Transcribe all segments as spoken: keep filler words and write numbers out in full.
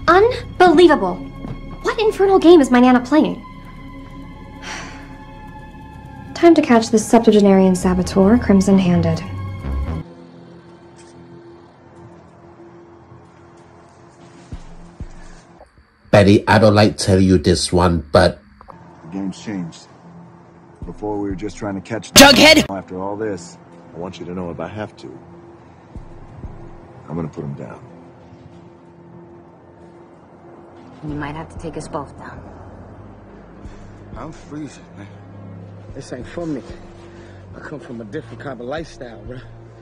Unbelievable! What infernal game is my Nana playing? Time to catch this septuagenarian saboteur crimson-handed. Betty, I don't like telling you this one, but... The game's changed. Before we were just trying to catch... Jughead! After all this, I want you to know if I have to, I'm gonna put him down. You might have to take us both down. I'm freezing, man. This ain't for me. I come from a different kind of lifestyle, bro.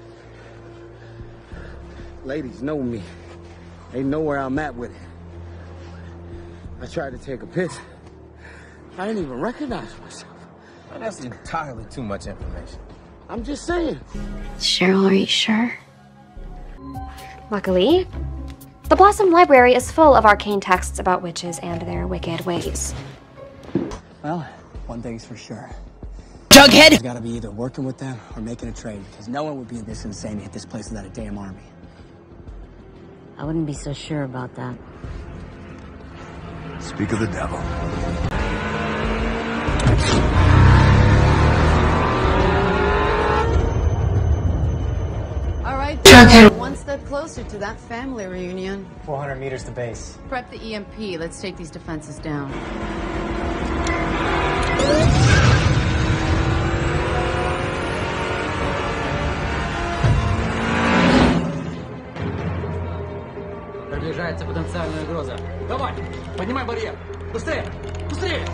Ladies know me. They know where I'm at with it. I tried to take a piss. I didn't even recognize myself. Man, that's entirely too much information. I'm just saying. Cheryl, are you sure? Luckily, the Blossom Library is full of arcane texts about witches and their wicked ways. Well, one thing's for sure. Jughead! There's gotta be either working with them or making a trade, because no one would be this insane to hit this place without a damn army. I wouldn't be so sure about that. Speak of the devil. All right, Jughead. One step closer to that family reunion. four hundred meters to base. Prep the E M P. Let's take these defenses down. Приближается потенциальная угроза. Давай, поднимай барьер. Быстрее, быстрее!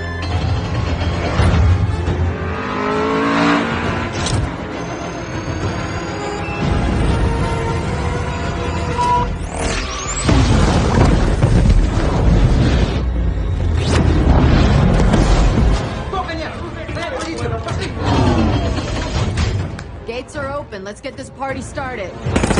Gates are open. Let's get this party started.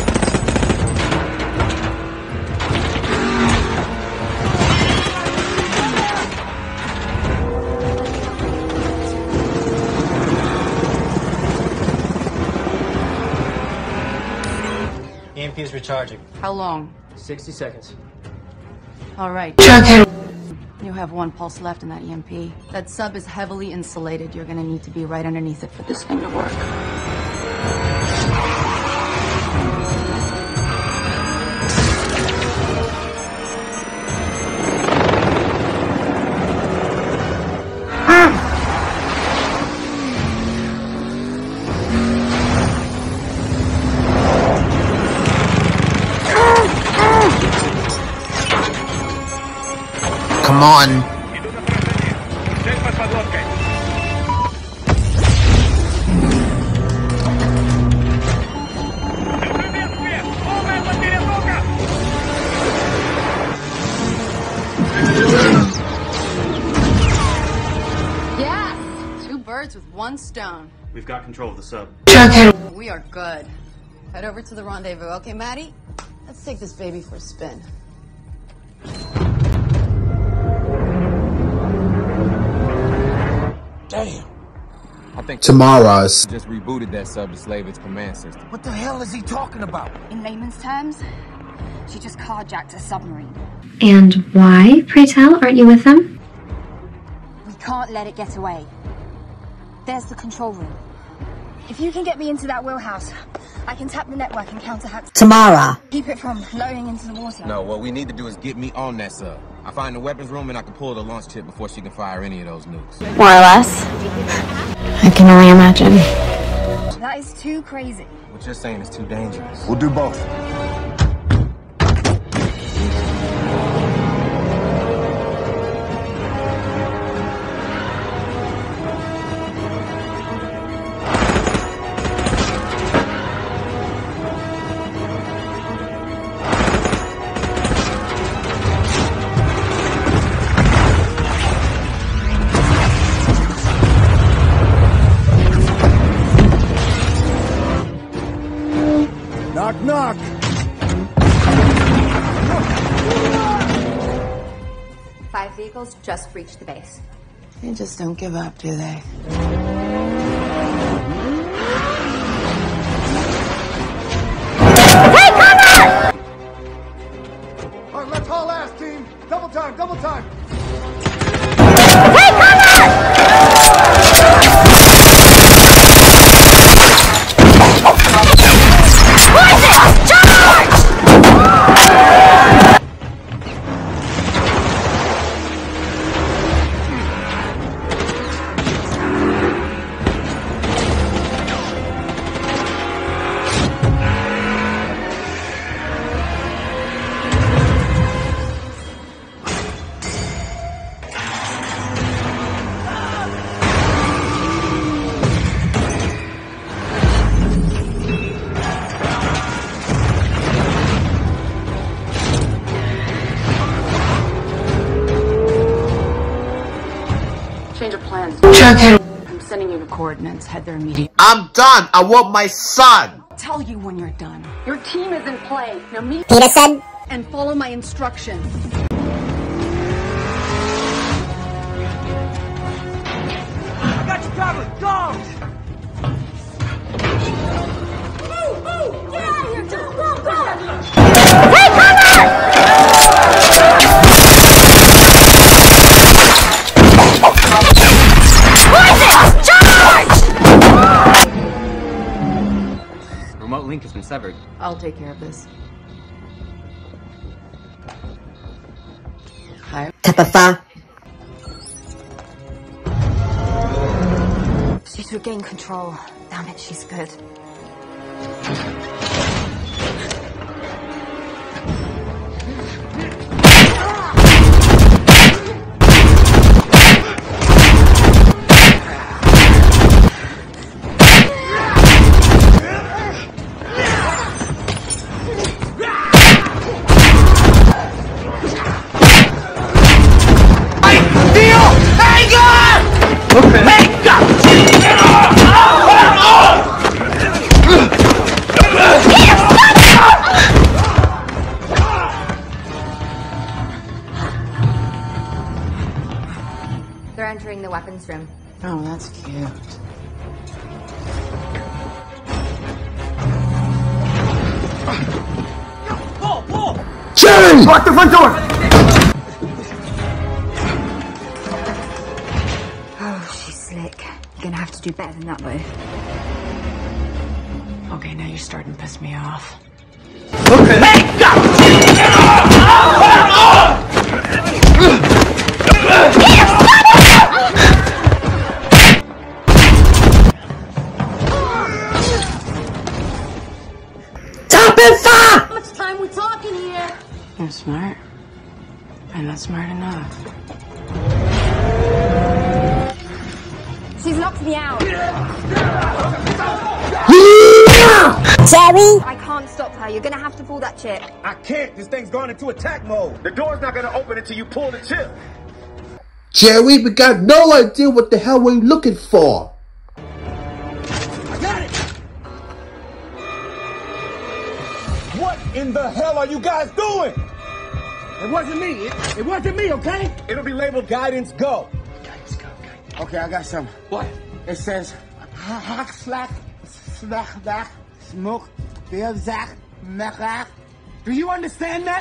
E M P is recharging. How long? sixty seconds. All right. You have one pulse left in that E M P. That sub is heavily insulated. You're gonna need to be right underneath it for this thing to work. Come on. Yeah! Two birds with one stone. We've got control of the sub. We are good. Head over to the rendezvous. Okay, Maddie? Let's take this baby for a spin. Damn. I think Tomorrow's. just rebooted that sub to slave its command system. What the hell is he talking about? In layman's terms, she just carjacked a submarine. And why, pray tell, aren't you with them? We can't let it get away. There's the control room. If you can get me into that wheelhouse, I can tap the network and counterhack. Tamara! Keep it from lowering into the water. No, what we need to do is get me on that sub. I find the weapons room and I can pull the launch chip before she can fire any of those nukes. More or less. I can only imagine. That is too crazy. What you're saying is too dangerous. We'll do both. Knock, knock! Five vehicles just reached the base. They just don't give up, do they? All right, let's haul ass! I'm sending you the coordinates. Head there immediately. I'm done. I want my son. I'll tell you when you're done. Your team is in play. Now meet Peterson. and follow my instructions. I got you covered. Go! Move, move! Get out of here! Go, go, go! Take cover! Poison! Charge! Remote link has been severed. I'll take care of this. Hi. Tapapa. She's regained control. Damn it, she's good. They're entering the weapons room. Oh, that's cute. Pull, pull! Jerry! Lock the front door! Oh, she's slick. You're gonna have to do better than that, though. Okay, now you're starting to piss me off. How much time we talking here? You're smart. I'm not smart enough. She's knocked me out. Jerry. I can't stop her. You're gonna have to pull that chip. I can't. This thing's gone into attack mode. The door's not gonna open until you pull the chip. Jerry, we got no idea what the hell we're looking for. I got it. What in the hell are you guys doing? It wasn't me. It, it wasn't me, okay? It'll be labeled guidance go. Guidance go. Guidance. Okay, I got some. What? It says hack slack slack back smoke feel zach mechach. Do you understand that?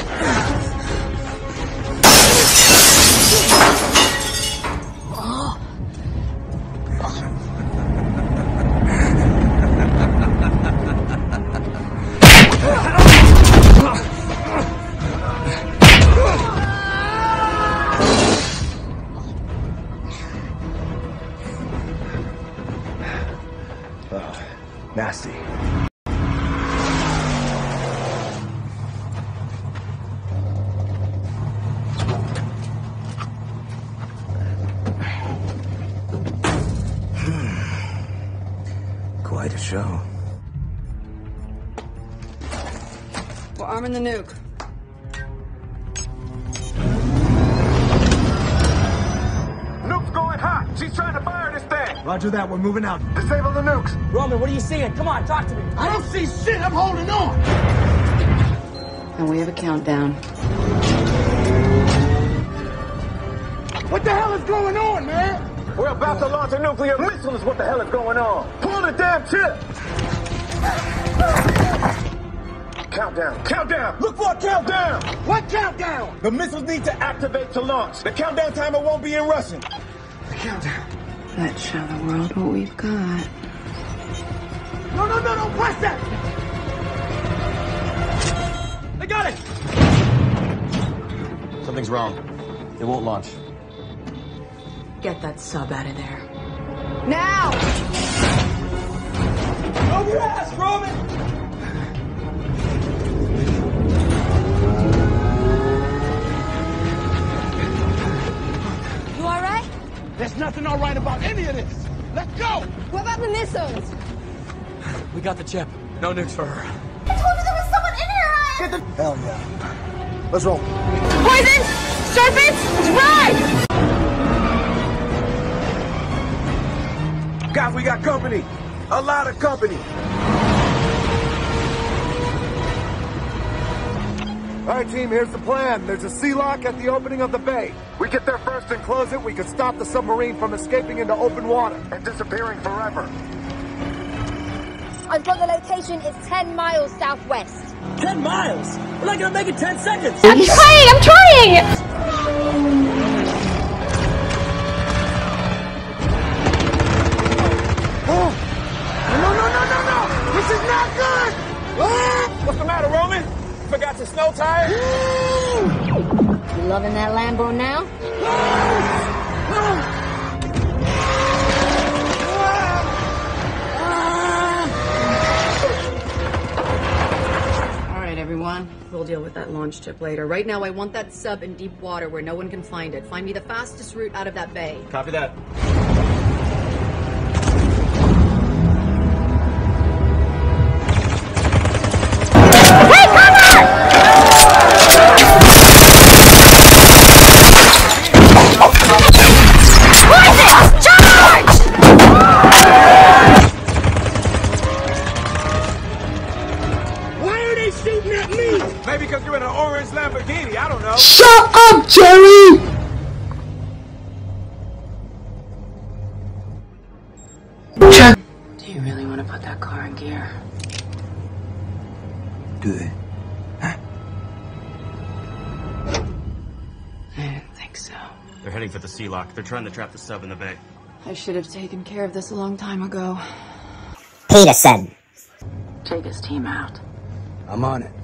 Oh, nasty. Quite a show. We're arming the nuke. Nuke's going hot. She's trying to fire this thing. Roger that, we're moving out. Disable the nukes. Roman, what are you seeing? Come on, talk to me. I don't see shit. I'm holding on. And we have a countdown. What the hell is going on, man? We're about to launch a nuclear missile is what the hell is going on. Pull the damn chip. Countdown. Countdown. Look for a countdown. What countdown? The missiles need to activate to launch. The countdown timer won't be in Russian. The countdown. Let's show the world what we've got. No, no, no, don't press that! I got it! Something's wrong. It won't launch. Get that sub out of there. Now! Move your ass, Roman! You alright? There's nothing all right about any of this. Let's go! What about the missiles? We got the chip. No nukes for her. I told you there was someone in here, Ryan! Get the hell yeah. Let's roll. Poison! Serpents! Run! Guys, we got company. A lot of company. All right, team, here's the plan. There's a sea lock at the opening of the bay. We get there first and close it, we can stop the submarine from escaping into open water and disappearing forever. I've got the location. It's ten miles southwest. Ten miles? We're not gonna make it ten seconds. I'm trying! I'm trying! Oh! No, no, no, no, no! This is not good! Ah! What's the matter, Roman? Forgot your snow tires? You loving that Lambo now? All right, everyone. We'll deal with that launch chip later. Right now, I want that sub in deep water where no one can find it. Find me the fastest route out of that bay. Copy that. Maybe because you're in an orange Lamborghini, I don't know. Shut up, Jerry! Do you really want to put that car in gear? Do they? Huh? I didn't think so. They're heading for the sea lock. They're trying to trap the sub in the bay. I should have taken care of this a long time ago. Peterson. Take his team out. I'm on it.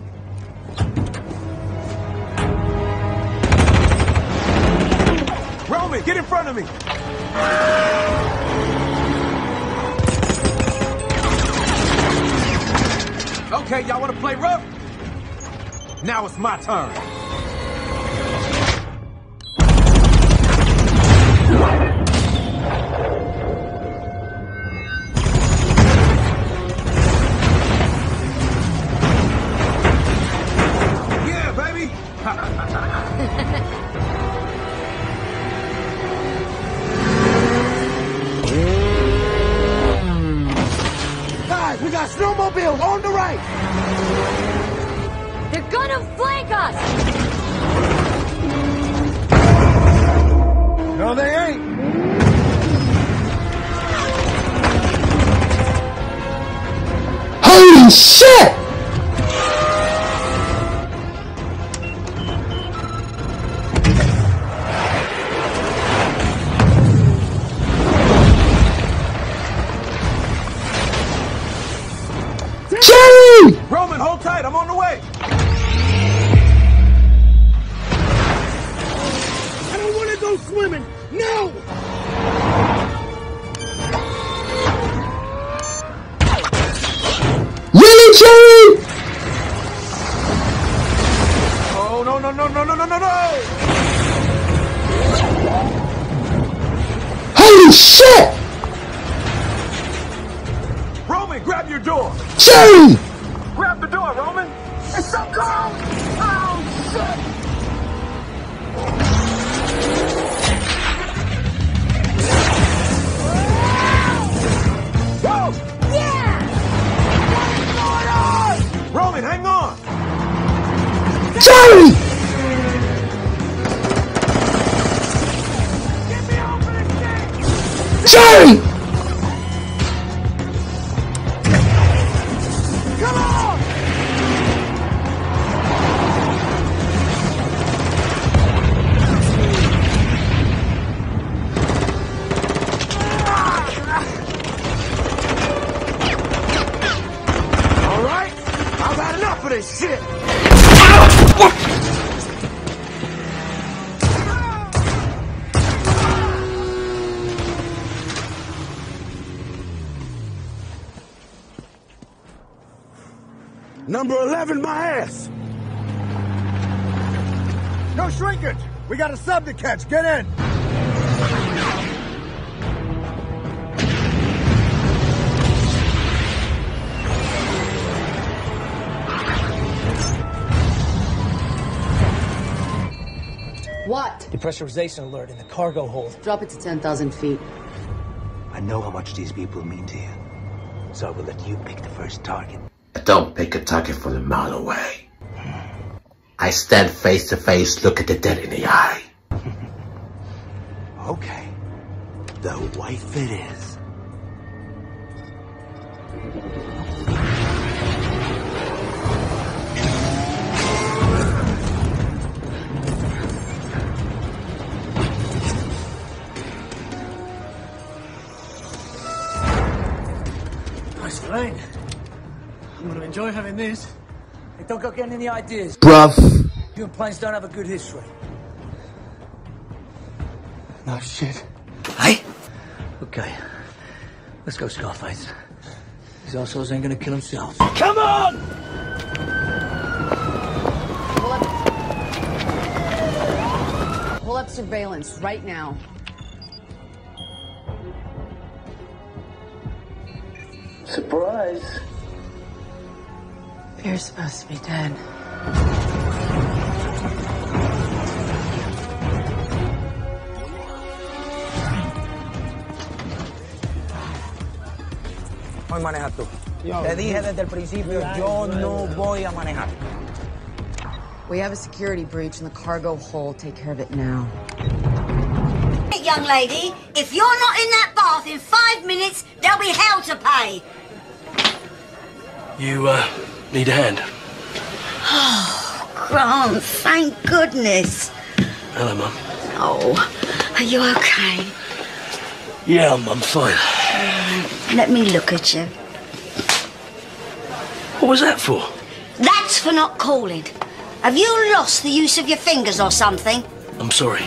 Roman, get in front of me! Okay, y'all wanna play rough? Now it's my turn. Yeah, baby! Guys, we got snowmobiles on the right. They're gonna flank us! No, they ain't. Holy shit! Jerry! Roman, hold tight. I'm on the way. I don't want to go swimming. No! Really, Jerry? Oh, no, no, no, no, no, no, no, no! Holy shit! Roman, grab your door. Jerry! Grab the door, Roman. It's so cold. Oh, shit. Whoa! Yeah! Roman, hang on. Jerry! Get me off of this thing. Jerry! Come on! All right, I've had enough of this shit. Number eleven, my ass. No shrinkage. We got a sub to catch. Get in. What? Depressurization alert in the cargo hold. Drop it to ten thousand feet. I know how much these people mean to you. So I will let you pick the first target. I don't pick a target from a mile away. I stand face to face, look at the dead in the eye. Okay. The wife it is. Nice plane. I'm gonna enjoy having this. Hey, don't go getting any ideas. Bruv. You and planes don't have a good history. No shit. Hey? Okay. Let's go, Scarface. These assholes ain't gonna kill themselves. Come on! Pull up. Pull up surveillance right now. Surprise. You're supposed to be dead. Voy a manejar tú. Te dije desde el principio, yo no voy a manejar. We have a security breach in the cargo hold. Take care of it now. Young lady, if you're not in that bath in five minutes, there'll be hell to pay. You, uh, need a hand? Oh, Grant, thank goodness. Hello, Mum. Oh, are you okay? Yeah, I'm, I'm fine. Let me look at you. What was that for? That's for not calling. Have you lost the use of your fingers or something? I'm sorry.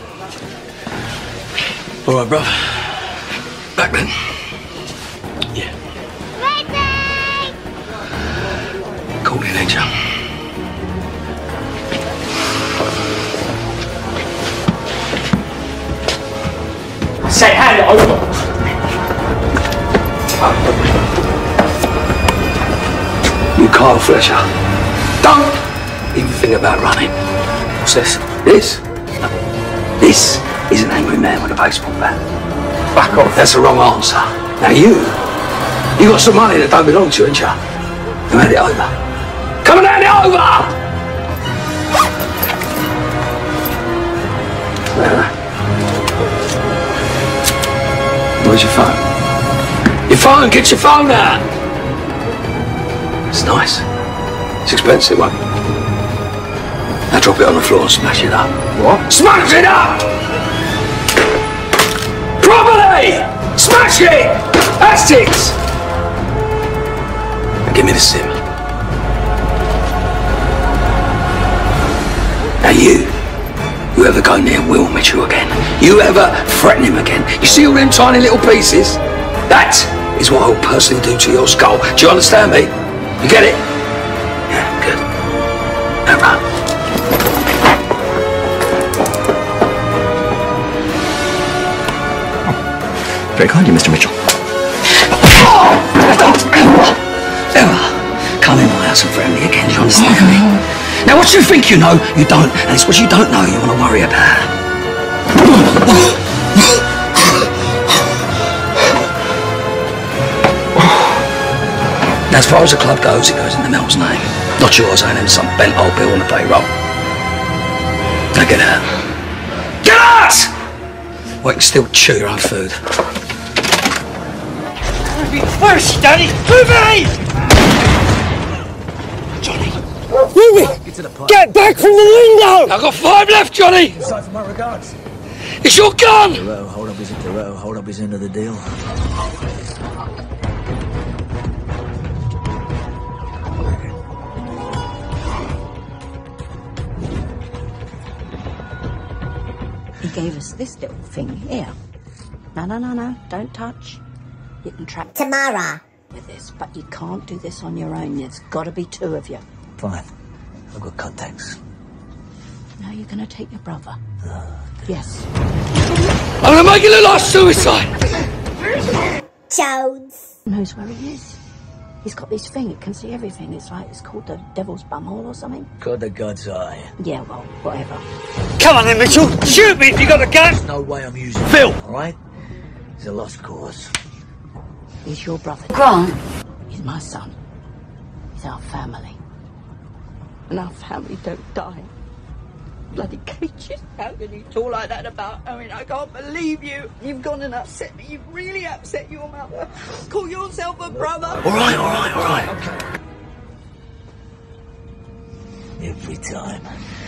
All right, bruv. Back then. Yeah. Ready! Call me later. Say, hand it over. You Carl Fletcher. Don't even think about running. What's this? This? This is an angry man with a baseball bat. Back off. That's the wrong answer. Now you, you got some money that don't belong to you, ain't you? You hand it over. Come and hand it over! Where's your phone? Your phone! Get your phone out! It's nice. It's expensive, one. Now drop it on the floor and smash it up. What? Smash it up! Properly! Smash it! That's it! Now give me the sim. Now you, you ever go near Will Mitchell again? You ever threaten him again? You see all them tiny little pieces? That is what I'll personally do to your skull. Do you understand me? You get it? Yeah, good. Now run. Very kind of you, Mister Mitchell. Ever come in my house and threaten me again, do you understand me? Now what you think you know, you don't. And it's what you don't know you want to worry about. Now, as far as the club goes, it goes in the Mel's name. Not yours, ain't in some bent old bill on the payroll. Now get out. Get out! Well, you can still chew your own food. First, Daddy! Move it! Johnny! Ruby! Get to the park. Get back from the window! I've got five left, Johnny! Aside from my regards. It's your gun! Theroux, hold up his Theroux, hold up his end of the deal. He gave us this little thing here. No, no, no, no, don't touch. You can track Tamara. with this, but you can't do this on your own. There's got to be two of you. Fine. I've got contacts. Now you're going to take your brother. Yes. I'm gonna make it look like suicide! Jones. Knows where he is. He's got this thing, it can see everything. It's like, it's called the Devil's Bumhole or something. Got the God's eye. Yeah, well, whatever. Come on then, Mitchell! Shoot me if you got a gun! There's no way I'm using Phil! it, alright? He's a lost cause. He's your brother. Grant. He's my son. He's our family. And our family don't die. Bloody cages. How can you talk like that about? I mean, I can't believe you. You've gone and upset me. You've really upset your mother. Call yourself a brother. All right, all right, all right. Okay. Every time.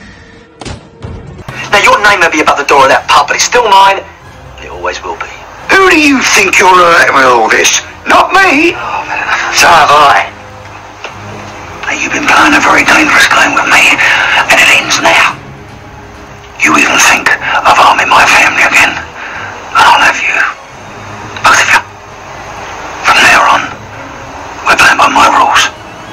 Now, your name may be above the door of that pub, but it's still mine, and it always will be. Who do you think you're hurting with all this? Not me. Oh, so have I. Now, you've been playing a very dangerous game with me, and it ends now. You even think of harming my family again, and I'll have you. Both of you. From now on, we're playing by my rules.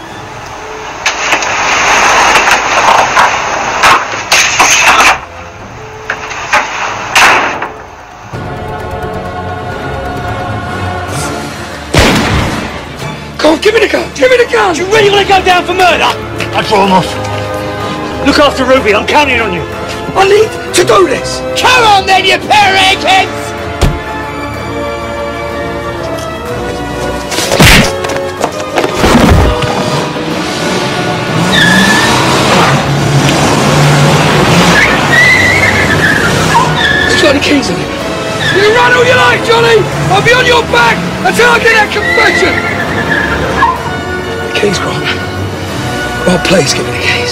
Go on, give me the gun! Give me the gun! Do you really want to go down for murder? I draw him off. Look after Ruby, I'm counting on you. I need to do this! Come on then, you pair of eggheads! There's got any keys in it? You can run all you like, Johnny! I'll be on your back until I get that confession! The keys, Grant. Oh, please give me the keys.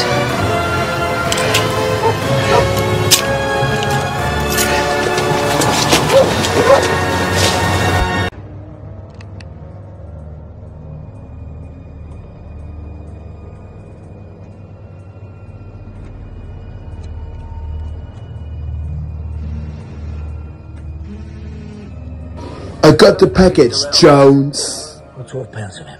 I got the package, Jones. Or twelve pounds of him.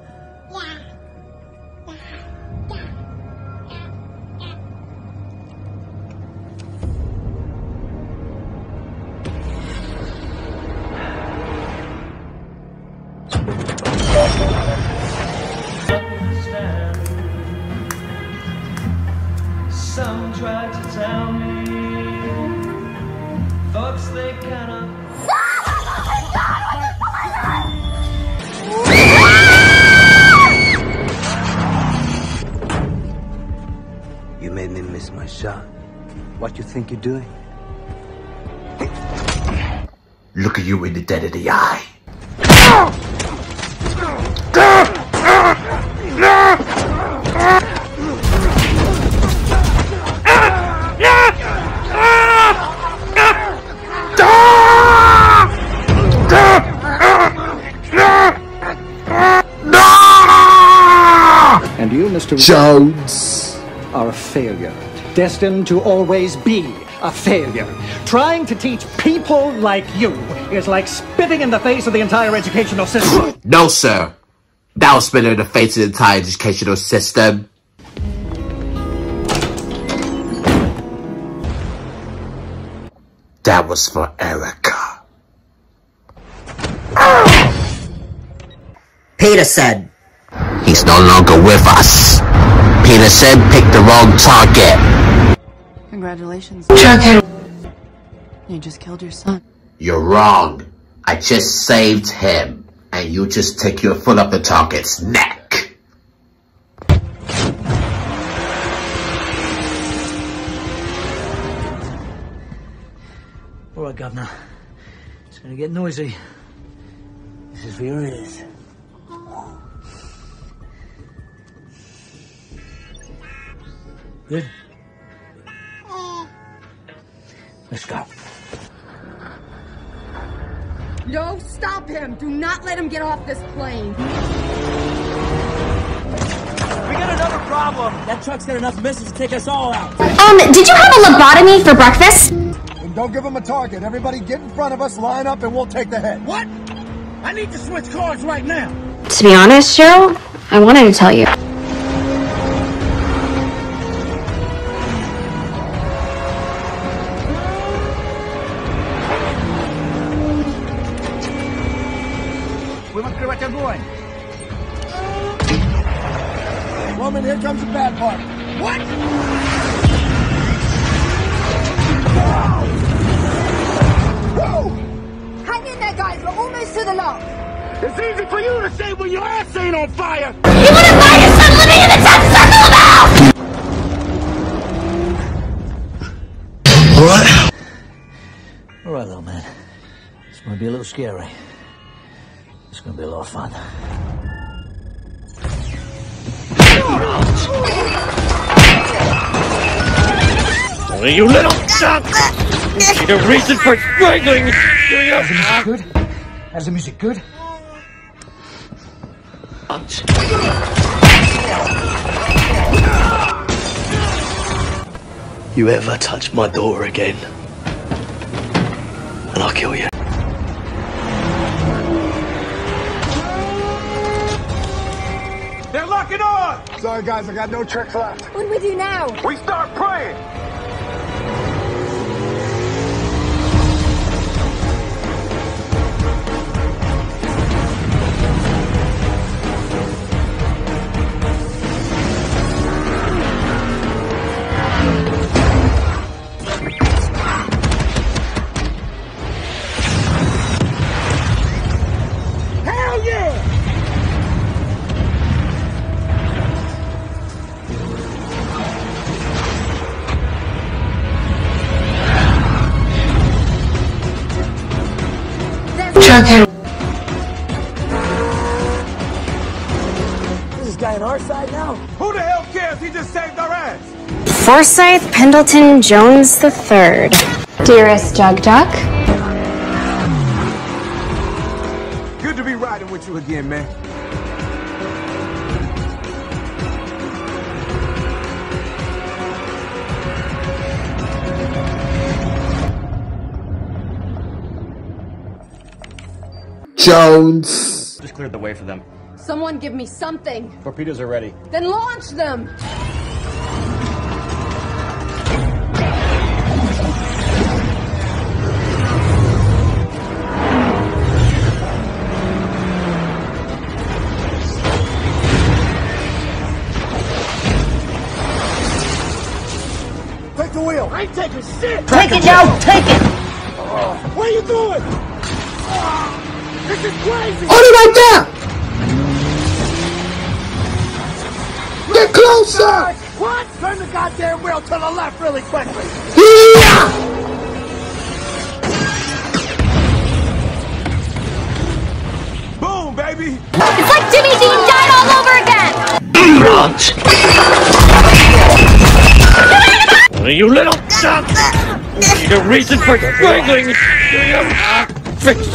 Some tried to tell me thoughts they cannot. You made me miss my shot. What you think you're doing? Look at you in the dead of the eye. And you, Mister Jones, are a failure. Destined to always be a failure. Trying to teach people like you is like spitting in the face of the entire educational system. No, sir. That was spitting in the face of the entire educational system. That was for Erica. Peter said. He's no longer with us. Peter said pick the wrong target. Congratulations. Chuck. You just killed your son. You're wrong. I just saved him. And you just take your foot off the target's neck. All right, Governor. It's gonna get noisy. This is for your ears. Good. Let's go. No, stop him! Do not let him get off this plane! We got another problem. That truck's got enough missiles to take us all out. Um, did you have a lobotomy for breakfast? And don't give him a target. Everybody get in front of us, line up, and we'll take the head. What? I need to switch cars right now. To be honest, Cheryl, I wanted to tell you. Woman, here comes the bad part. What? Whoa! Hang Hang in there, guys. We're almost to the lock. It's easy for you to say when your ass ain't on fire. You wanna find your son living in the tenth circle now? Alright. Alright, little man. It's gonna be a little scary. It's gonna be a lot of fun. Oh, you little chump! You need a reason for strangling! Do you? Is the music good? Is the music good? You ever touch my daughter again, and I'll kill you. They're locking on! Sorry, guys, I got no tricks left. What do we do now? We start praying! Hell yeah! Is this guy on our side now? Who the hell cares? He just saved our ass! Forsyth Pendleton Jones the third. Dearest Jug Duck. Good to be riding with you again, man. Jones. Just cleared the way for them. Someone give me something. Torpedoes are ready. Then launch them. Take the wheel. I ain't taking shit. Take it, Joe. Take it. What are you doing? This is crazy. Hold it right there. Get closer. What? Turn the goddamn wheel to the left really quickly. Yeah. Boom, baby. It's like Jimmy Dean died all over again! Oh, you little chump! You need a reason for strangling! Do you? Ah, fix.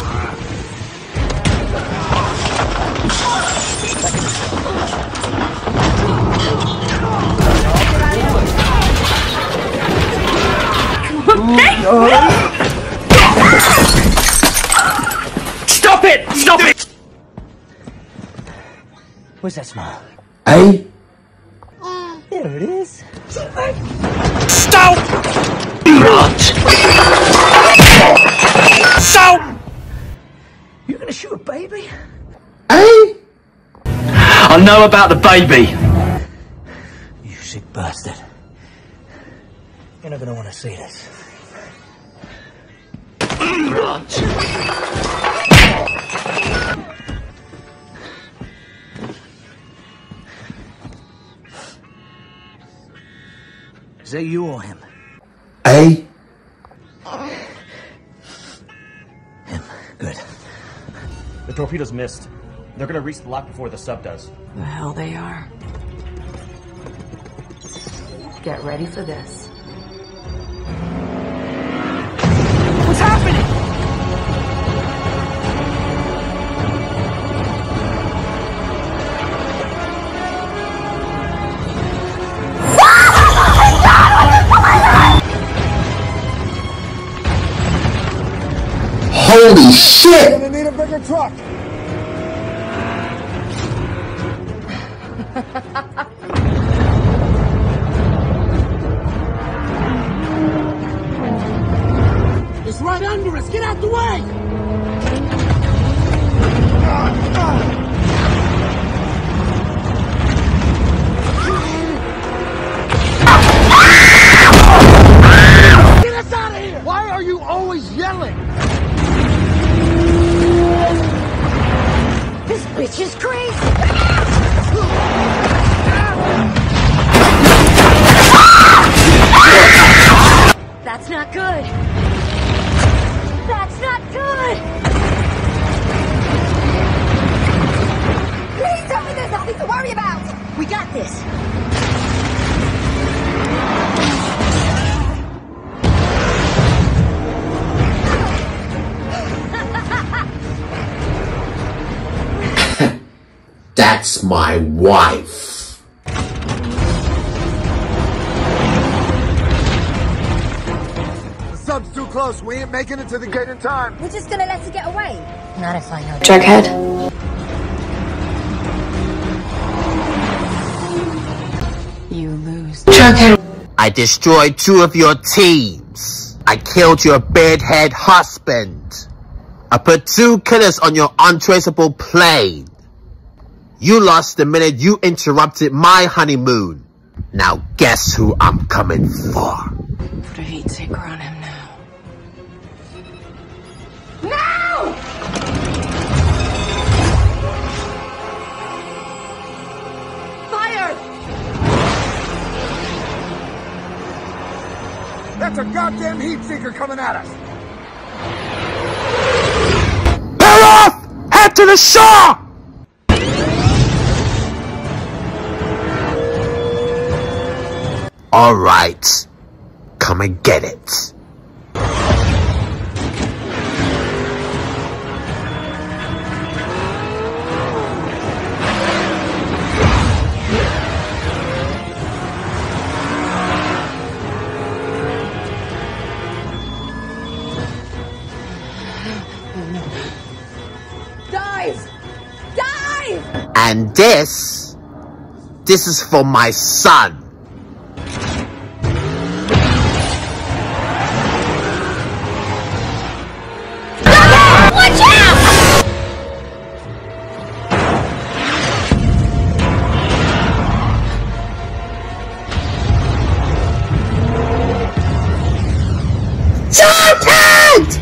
Stop it! Stop it! Where's that smile? Hey. There it is. Stop! Stop! You're gonna shoot a baby? Hey. I know about the baby. You sick bastard. You're not gonna want to see this. Is that you or him? Hey. Him. Good. The torpedoes missed. They're gonna reach the lock before the sub does. The hell they are. Get ready for this. What's happening? Holy shit! Gonna need a bigger truck. It's right under us. Get out the way. Get us out of here! Why are you always yelling? We got this. That's my wife. The sub's too close. We ain't making it to the gate in time. We're just gonna let her get away. Not if I know. Jughead. You lose. Jughead. I destroyed two of your teams. I killed your bedhead husband. I put two killers on your untraceable plane. You lost the minute you interrupted my honeymoon. Now guess who I'm coming for? Put a heat seeker on him now. No! Fire! That's a goddamn heat seeker coming at us. Bail off! Head to the shore! All right, come and get it. Dive! Dive! And this, this is for my son. Watch out! Jughead!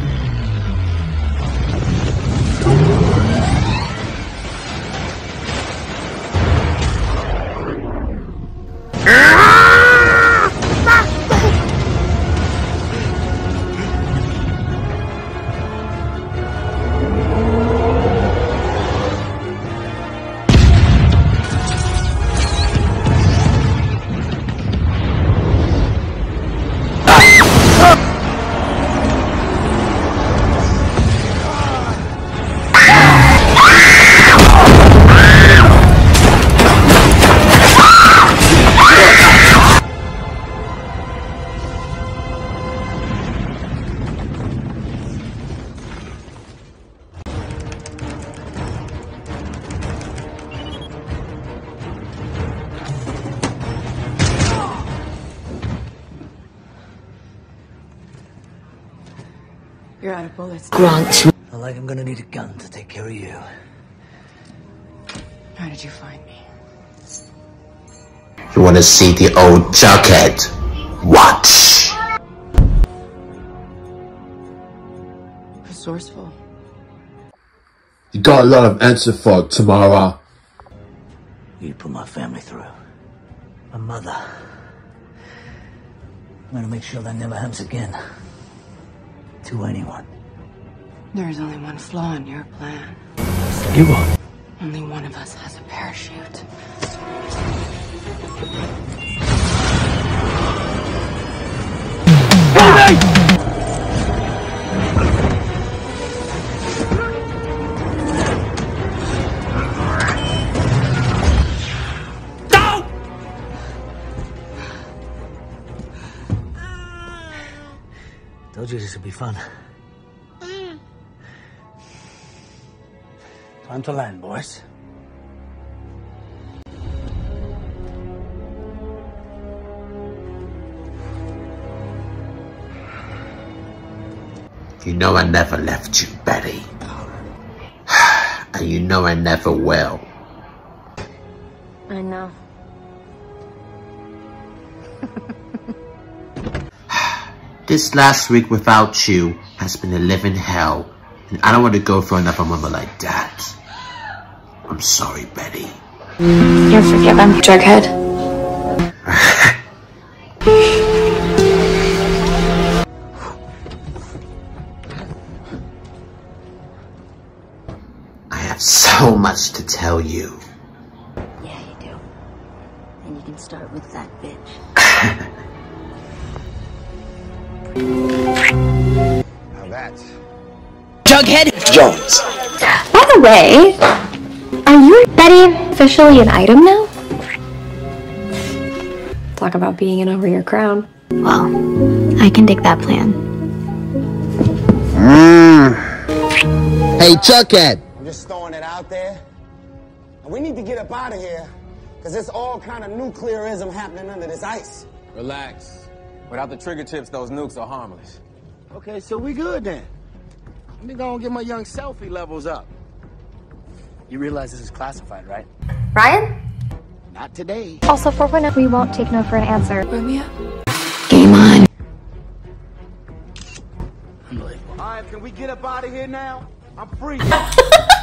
You're out of bullets. Grant. I like I'm gonna need a gun to take care of you. How did you find me? You wanna see the old Jughead? Watch! Resourceful. You got a lot of answer for tomorrow. You put my family through. My mother. I'm gonna make sure that never happens again. To anyone. There's only one flaw in your plan. You what? Only one of us has a parachute. Told you this would be fun. Time to land, boys. You know I never left you, Betty. And you know I never will. I know. This last week without you has been a living hell, and I don't want to go through another moment like that. I'm sorry, Betty. You're forgiven, Jughead. I have so much to tell you. Yeah, you do. And you can start with that bitch. Now that's... Jughead Jones. By the way, are you and Betty officially an item now? Talk about being in over your crown. Well, I can dig that plan. Mm. Hey, Jughead. I'm just throwing it out there. And we need to get up out of here, because there's all kind of nuclearism happening under this ice. Relax. Without the trigger tips, those nukes are harmless. Okay, so we good then. Let me go and get my young selfie levels up. You realize this is classified, right? Ryan? Not today. Also, for when we won't take no for an answer. Romeo? Game on. Unbelievable. All right, can we get up out of here now? I'm free.